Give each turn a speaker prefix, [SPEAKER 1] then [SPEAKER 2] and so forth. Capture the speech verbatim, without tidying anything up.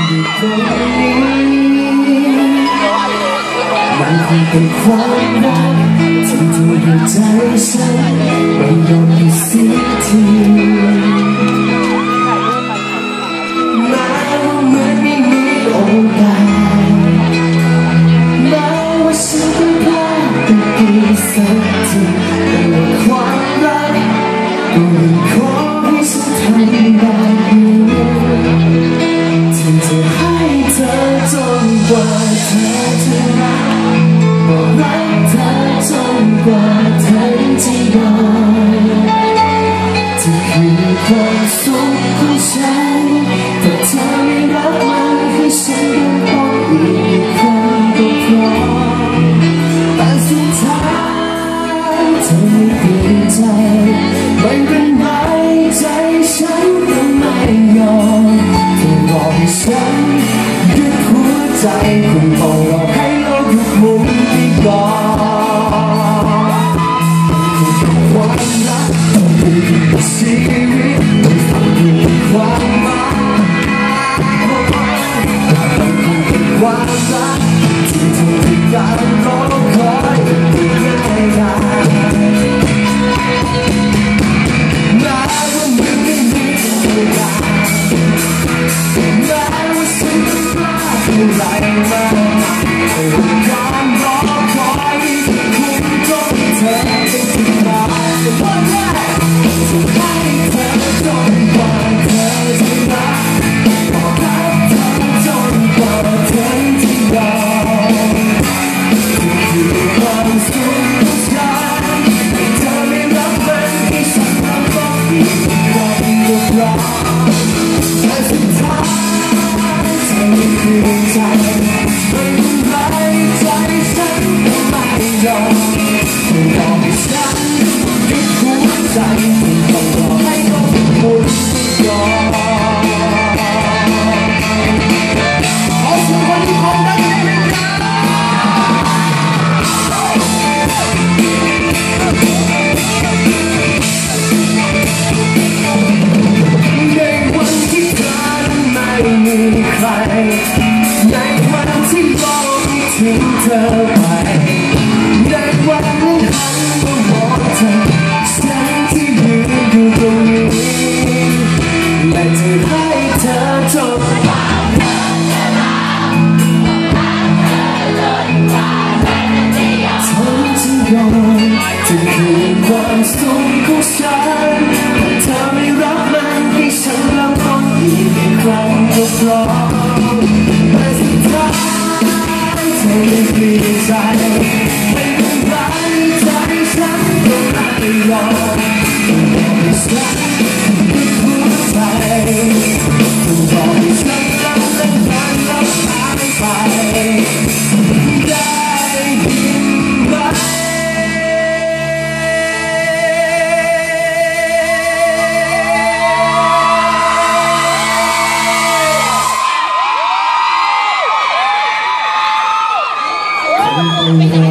[SPEAKER 1] อยู่ตรงนี้มันคงเป็นความรักที่ทำให้ใจฉันไม่ยอมให้เสียทีแม้ว่าเหมือนไม่มีโอกาสแม้ว่าฉันต้องพลาดไปอีกสักทีแต่ว่าความรักก็ยังขอให้ฉันทำแบบนี้ที่จะให้เธอจนกว่าเธอจะรักบอกรักเธอจนกว่าเธอจะยอมที่คือความสุขของฉันแต่เธอไม่รักมันให้ฉันยังต้องอีกครั้งก็พอแต่สุดท้ายเธอไม่เปลี่ยนใจไม่เป็นไรใจฉันก็ไม่ยอมเธอบอกให้ฉันหยุดหัวใจคงต้องรอให้โลกหยุดหมุนไปก่อนความรักต้องเป็นชีวิตต้องฟังดูความหมายต้องคงเป็นความรักที่ทำให้การรอคอยเป็นง่ายดายแม้ว่ามันไม่มีโอกาสแม้ว่าฉันจะพลาดเท่าไรมาแต่ว่าการรอคอยที่คงต้องเธอเป็นสุดท้ายวันแรกจะให้เธอจนกว่าเธอจะรักบอกรักเธอจนกว่าเธอจะยอมที่คือความสุขของฉันให้เธอไม่รักมันให้ฉันรักต้องอีกครั้งก็พอแต่สุดท้ายเธอไม่เปลี่ยนใจไม่เป็นไรใจฉันก็ไม่ยอมเธอบอกให้ฉันหยุดหัวใจต้องรอให้โลกหมุนก่อนขอเสียงคนที่คงได้ยินไหมครับในวันที่เธอไม่มีใครในวันที่โลกทิ้งเธอไปในวันนั้นหันมามองเธอฉันที่ยืนอยู่ตรงนี้และจะให้เธอจบฉันจะยอมจะคืนความสุขของฉันแต่เธอไม่รับมันให้ฉันลำต้องอีกครั้งก็พอแต่สุดท้ายเธอไม่เปลี่ยนใจไม่เป็นไรใจฉันก็ไม่ยอมต้องบอกให้ฉันหยุดหัวใจต้องบอกให้ฉันรักและมันรักหายไปได้ยินไหมขอบคุณ